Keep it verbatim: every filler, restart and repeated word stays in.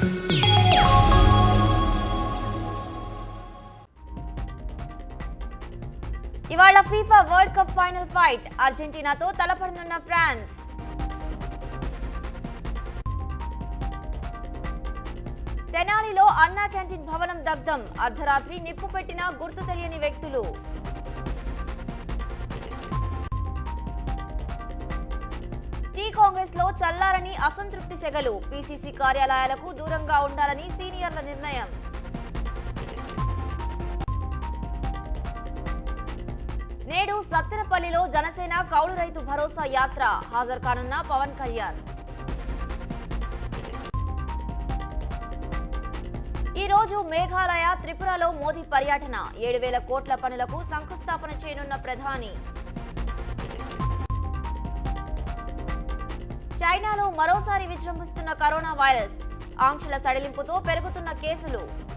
ఇవాళ FIFA world cup final fight అర్జెంటీనాతో తలపడనున్న ఫ్రాన్స్. తెనాలిలో అన్నా క్యాంటీన్ భవనం దగ్ధం, అర్ధరాత్రి నిప్పు పెట్టిన గుర్తు తెలియని వ్యక్తులు. టీ కాంగ్రెస్ లో చల్లారని అసంతృప్తి సెగలు, పీసీసీ కార్యాలయాలకు దూరంగా ఉండాలని సీనియర్ల నిర్ణయం. నేడు సత్తెనపల్లిలో జనసేన కౌలు రైతు భరోసా యాత్ర, హాజరు కానున్న పవన్ కళ్యాణ్. ఈ రోజు మేఘాలయ, త్రిపురలో మోదీ పర్యటన, ఏడు వేల కోట్ల పనులకు శంకుస్థాపన చేయనున్న ప్రధాని. చైనాలో మరోసారి విజృంభిస్తున్న కరోనా వైరస్, ఆంక్షల సడలింపుతో పెరుగుతున్న కేసులు.